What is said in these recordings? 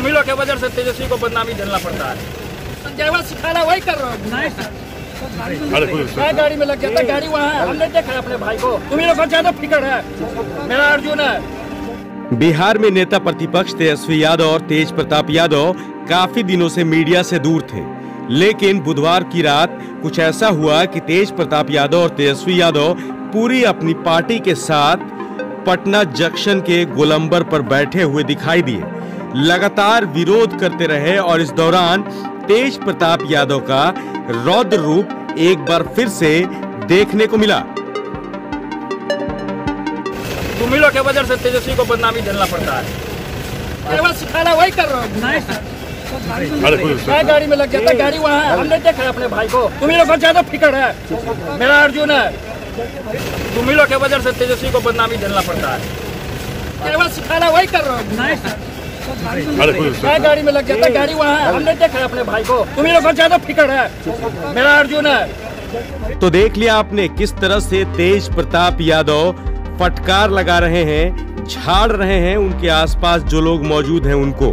तुम्ही लोग के वजह से तेजस्वी को बदनामी झेलना पड़ता है। संजय सिखाना वही कर रहा हूँ। मैं गाड़ी में लग गया था, गाड़ी वहाँ है, हमने देखा है अपने भाई को। तुम्ही लोग को ज्यादा फिक्र है, मेरा अर्जुन है। बिहार में नेता प्रतिपक्ष तेजस्वी यादव और तेज प्रताप यादव काफी दिनों से मीडिया से दूर थे, लेकिन बुधवार की रात कुछ ऐसा हुआ कि तेज प्रताप यादव और तेजस्वी यादव पूरी अपनी पार्टी के साथ पटना जंक्शन के गोलंबर पर बैठे हुए दिखाई दिए। लगातार विरोध करते रहे और इस दौरान तेज प्रताप यादव का रौद्र रूप एक बार फिर से देखने को मिला। तुम्ही लोग के वजह से तेजस्वी को बदनामी झेलना पड़ता है। सिखाना वही कर रहा हूँ। मैं गाड़ी में लग गया था, गाड़ी वहाँ है, हमने देखा है अपने भाई को। तुम्ही लोग को ज्यादा फिक्र है, मेरा अर्जुन है। तुम्ही लोग के वजह से तेजस्वी को बदनामी झेलना पड़ता है। सिखाना वही कर रहा हूँ। मैं गाड़ी में लग गया था, गाड़ी वहाँ है, हमने देखा है अपने भाई को। तुम्ही लोग को ज्यादा फिक्र है, मेरा अर्जुन है। तो देख लिया आपने किस तरह से तेज प्रताप यादव फटकार लगा रहे हैं, झाड़ रहे हैं उनके आसपास जो लोग मौजूद हैं उनको।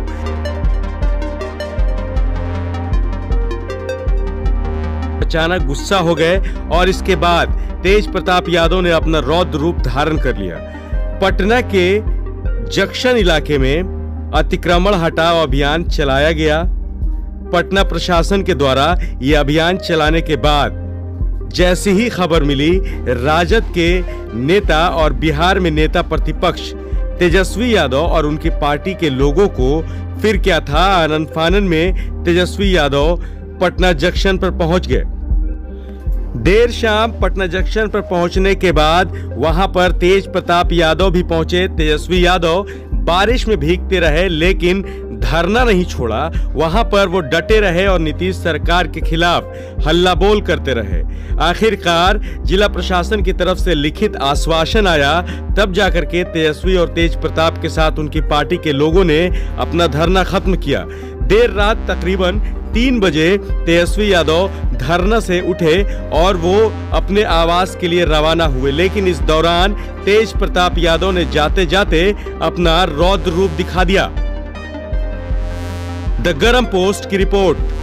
अचानक गुस्सा हो गए और इसके बाद तेज प्रताप यादव ने अपना रौद्र रूप धारण कर लिया। पटना के जंक्शन इलाके में अतिक्रमण हटाओ अभियान चलाया गया। पटना प्रशासन के द्वारा यह अभियान चलाने के बाद जैसी ही खबर मिली, राजद के नेता और बिहार में नेता प्रतिपक्ष तेजस्वी यादव और उनकी पार्टी के लोगों को फिर क्या था, आनन फानन में तेजस्वी यादव पटना जंक्शन पर पहुंच गए। देर शाम पटना जंक्शन पर पहुंचने के बाद वहां पर तेज प्रताप यादव भी पहुंचे। तेजस्वी यादव बारिश में भीगते रहे लेकिन धरना नहीं छोड़ा। वहां पर वो डटे रहे और नीतीश सरकार के खिलाफ हल्ला बोल करते रहे। आखिरकार जिला प्रशासन की तरफ से लिखित आश्वासन आया, तब जाकर के तेजस्वी और तेज प्रताप के साथ उनकी पार्टी के लोगों ने अपना धरना खत्म किया। देर रात तकरीबन 3 बजे तेजस्वी यादव धरना से उठे और वो अपने आवास के लिए रवाना हुए, लेकिन इस दौरान तेज प्रताप यादव ने जाते जाते अपना रौद्र रूप दिखा दिया। द गरम पोस्ट की रिपोर्ट।